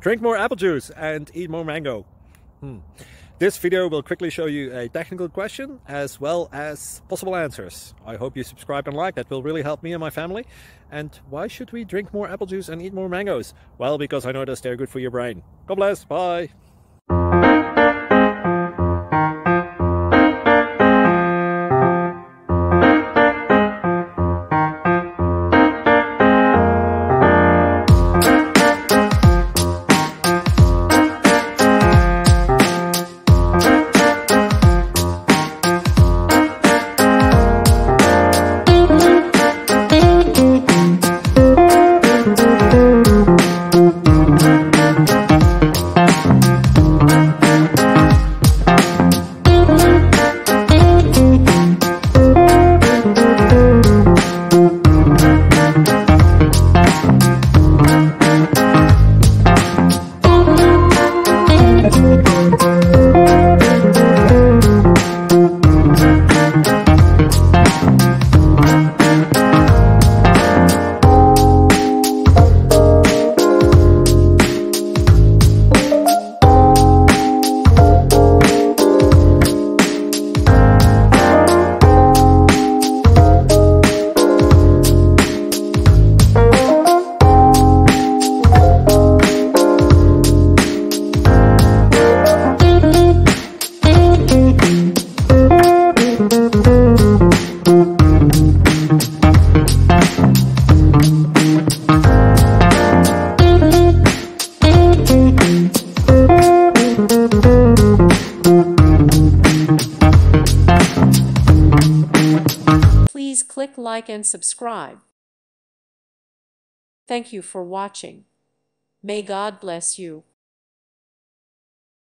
Drink more apple juice and eat more mango. This video will quickly show you a technical question as well as possible answers. I hope you subscribe and like, that will really help me and my family. And why should we drink more apple juice and eat more mangoes? Well, because I noticed they're good for your brain. God bless, bye. Please click like and subscribe. Thank you for watching. May God bless you.